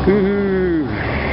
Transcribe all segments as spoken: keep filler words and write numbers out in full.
Woohoo!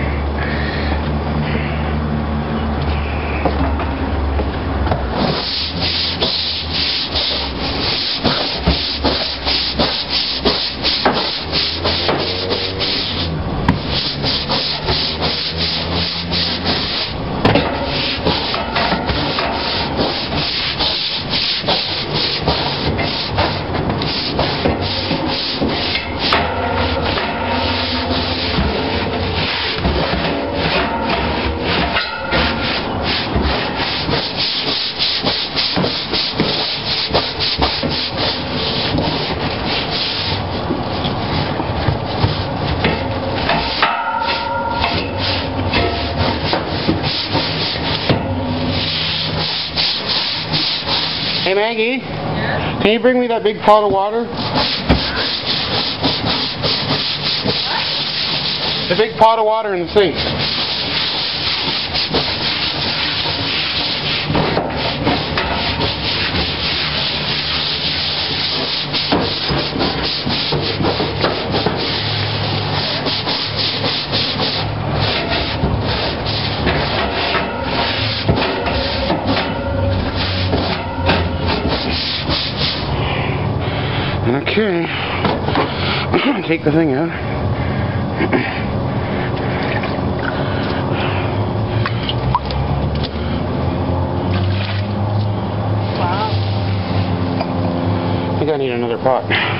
Hey Maggie, yeah? Can you bring me that big pot of water? The big pot of water in the sink. Okay, take the thing out. Wow. I think I need another pot.